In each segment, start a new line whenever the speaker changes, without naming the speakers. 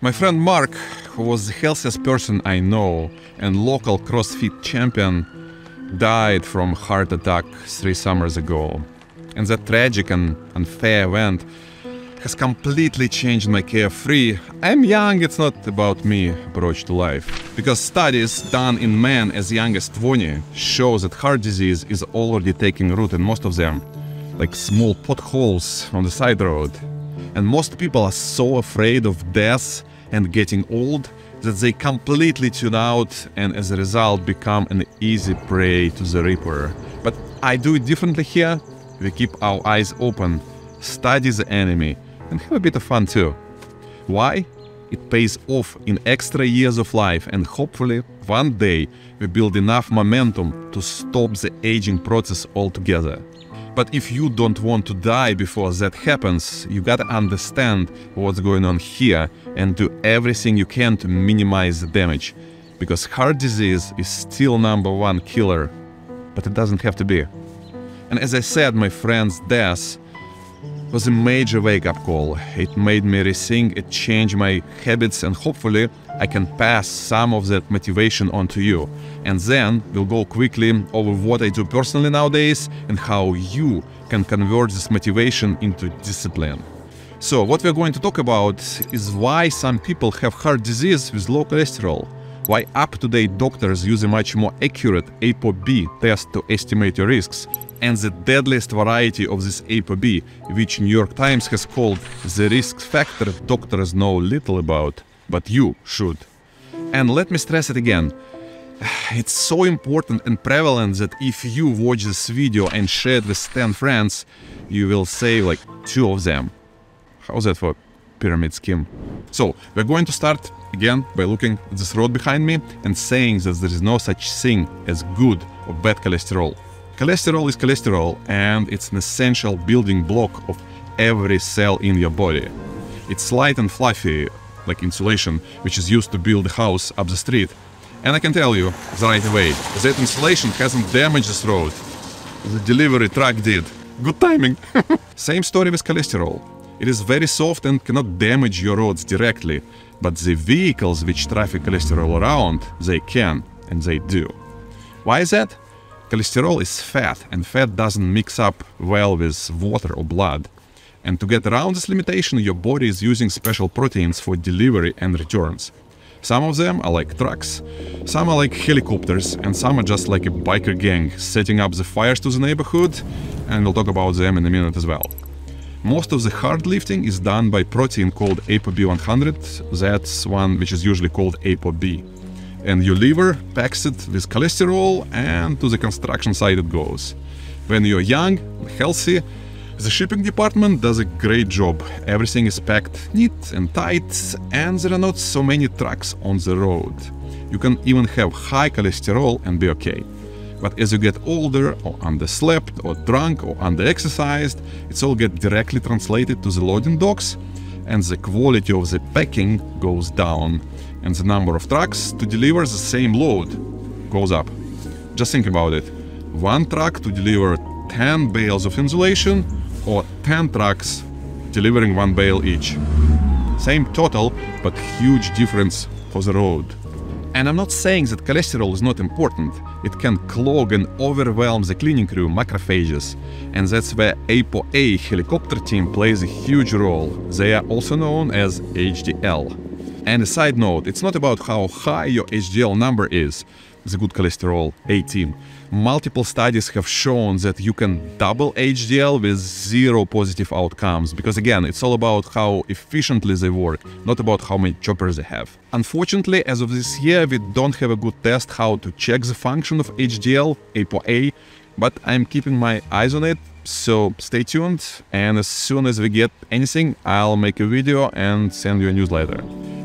My friend Mark, who was the healthiest person I know and local CrossFit champion, died from heart attack 3 summers ago. And that tragic and unfair event has completely changed my carefree, I'm young, it's not about me approach to life. Because studies done in men as young as 20 show that heart disease is already taking root in most of them, like small potholes on the side road. And most people are so afraid of death and getting old that they completely tune out and as a result become an easy prey to the reaper. But I do it differently here. We keep our eyes open, study the enemy, and have a bit of fun too. Why? It pays off in extra years of life, and hopefully one day we build enough momentum to stop the aging process altogether. But if you don't want to die before that happens, you gotta understand what's going on here and do everything you can to minimize the damage. Because heart disease is still #1 killer, but it doesn't have to be. And as I said, my friend's death was a major wake-up call. It made me rethink and change my habits, and hopefully I can pass some of that motivation on to you. And then we'll go quickly over what I do personally nowadays and how you can convert this motivation into discipline. So what we're going to talk about is why some people have heart disease with low cholesterol, why up-to-date doctors use a much more accurate ApoB test to estimate your risks, and the deadliest variety of this ApoB, which New York Times has called the risk factor doctors know little about, but you should. And let me stress it again, it's so important and prevalent that if you watch this video and share it with 10 friends, you will save like 2 of them. How's that for pyramid scheme? So we're going to start again by looking at this road behind me and saying that there is no such thing as good or bad cholesterol. Cholesterol is cholesterol, and it's an essential building block of every cell in your body. It's light and fluffy, like insulation, which is used to build a house up the street. And I can tell you right away, that insulation hasn't damaged this road. The delivery truck did. Good timing! Same story with cholesterol. It is very soft and cannot damage your roads directly, but the vehicles which traffic cholesterol around, they can, and they do. Why is that? Cholesterol is fat, and fat doesn't mix up well with water or blood. And to get around this limitation, your body is using special proteins for delivery and returns. Some of them are like trucks, some are like helicopters, and some are just like a biker gang setting up the fires to the neighborhood, and we'll talk about them in a minute as well. Most of the hard lifting is done by protein called ApoB 100, that's one which is usually called ApoB. And your liver packs it with cholesterol, and to the construction site it goes. When you're young and healthy, the shipping department does a great job. Everything is packed neat and tight, and there are not so many trucks on the road. You can even have high cholesterol and be okay. But as you get older, or underslept, or drunk, or under-exercised, it's all get directly translated to the loading docks, and the quality of the packing goes down, and the number of trucks to deliver the same load goes up. Just think about it. 1 truck to deliver 10 bales of insulation, or 10 trucks delivering 1 bale each. Same total, but huge difference for the road. And I'm not saying that cholesterol is not important. It can clog and overwhelm the cleaning crew, macrophages. And that's where ApoA helicopter team plays a huge role. They are also known as HDL. And a side note, it's not about how high your HDL number is, the good cholesterol A team. Multiple studies have shown that you can double HDL with 0 positive outcomes, because again, it's all about how efficiently they work, not about how many choppers they have. Unfortunately, as of this year, we don't have a good test how to check the function of HDL, ApoA, but I'm keeping my eyes on it, so stay tuned, and as soon as we get anything, I'll make a video and send you a newsletter.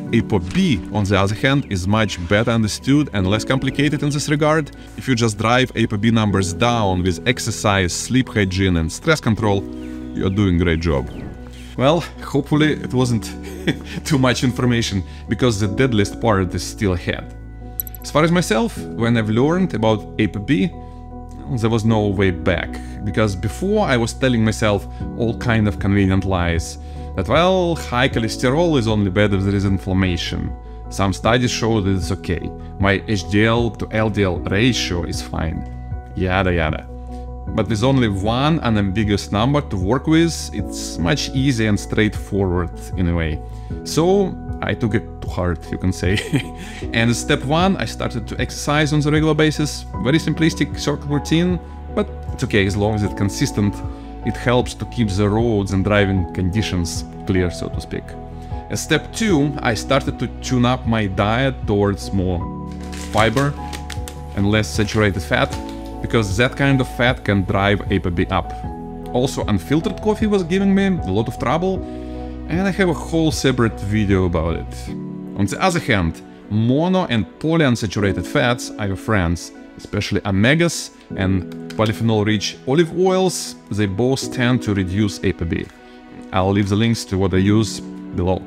ApoB, on the other hand, is much better understood and less complicated in this regard. If you just drive ApoB numbers down with exercise, sleep hygiene and stress control, you're doing a great job. Well, hopefully it wasn't too much information, because the deadliest part is still ahead. As far as myself, when I've learned about ApoB, there was no way back, because before I was telling myself all kind of convenient lies, that, well, high cholesterol is only bad if there is inflammation. Some studies show that it's okay. My HDL to LDL ratio is fine. Yada yada. But with only one unambiguous number to work with, it's much easier and straightforward in a way. So I took it to heart, you can say. And step one, I started to exercise on a regular basis. Very simplistic circle routine, but it's okay as long as it's consistent. It helps to keep the roads and driving conditions clear, so to speak. As step two, I started to tune up my diet towards more fiber and less saturated fat, because that kind of fat can drive ApoB up. Also, unfiltered coffee was giving me a lot of trouble, and I have a whole separate video about it. On the other hand, mono and polyunsaturated fats are your friends, especially omegas and polyphenol-rich olive oils. They both tend to reduce ApoB. I'll leave the links to what I use below.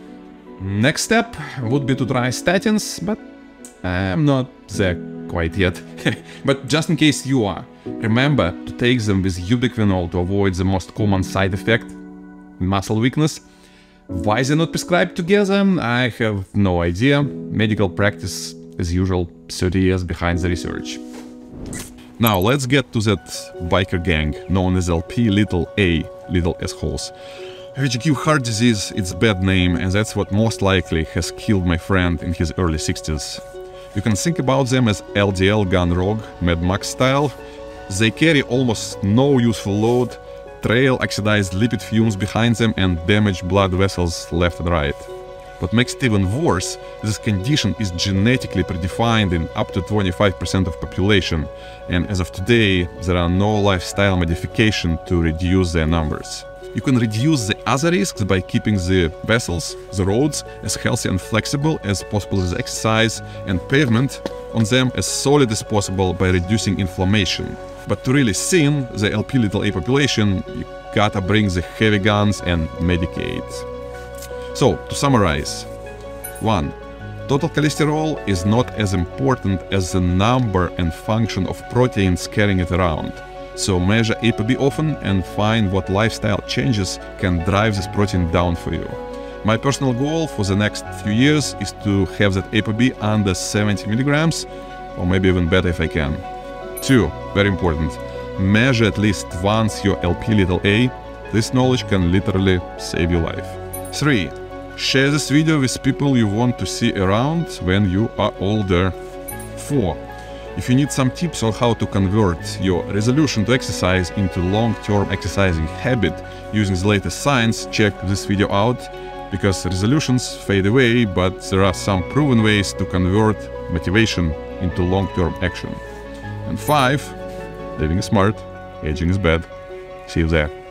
Next step would be to try statins, but I'm not there quite yet. But just in case you are, remember to take them with ubiquinol to avoid the most common side effect, muscle weakness. Why they're not prescribed together, I have no idea. Medical practice, as usual, 30 years behind the research. Now let's get to that biker gang known as LP little a little assholes, which give heart disease its bad name, and that's what most likely has killed my friend in his early 60s. You can think about them as LDL gone rogue, Mad Max style. They carry almost no useful load, trail oxidized lipid fumes behind them, and damage blood vessels left and right. What makes it even worse, this condition is genetically predefined in up to 25% of population, and as of today, there are no lifestyle modifications to reduce their numbers. You can reduce the other risks by keeping the vessels, the roads, as healthy and flexible as possible with exercise, and pavement on them as solid as possible by reducing inflammation. But to really thin the LP little a population, you gotta bring the heavy guns and medicate. So, to summarize. 1. Total cholesterol is not as important as the number and function of proteins carrying it around. So measure ApoB often and find what lifestyle changes can drive this protein down for you. My personal goal for the next few years is to have that ApoB under 70 milligrams, or maybe even better if I can. 2. Very important. Measure at least once your LP little a. This knowledge can literally save your life. 3. Share this video with people you want to see around when you are older. 4. If you need some tips on how to convert your resolution to exercise into long-term exercising habit using the latest science, check this video out, because resolutions fade away, but there are some proven ways to convert motivation into long-term action. And 5, living is smart, aging is bad. See you there.